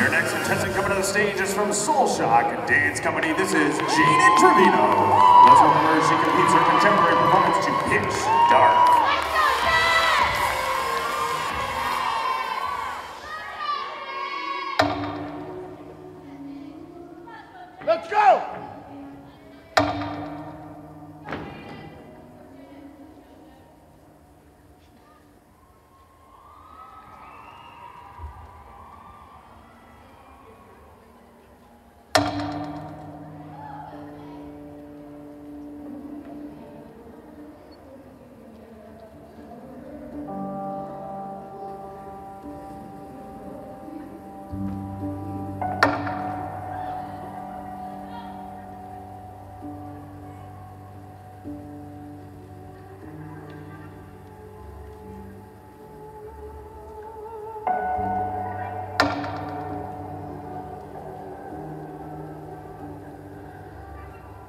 Your next contestant coming to the stage is from Soul Shock Dance Company. This is Jaden Trevino. Let's remember she competes her contemporary performance to Pitch Dark. Let's go!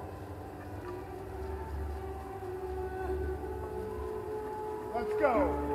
Let's go.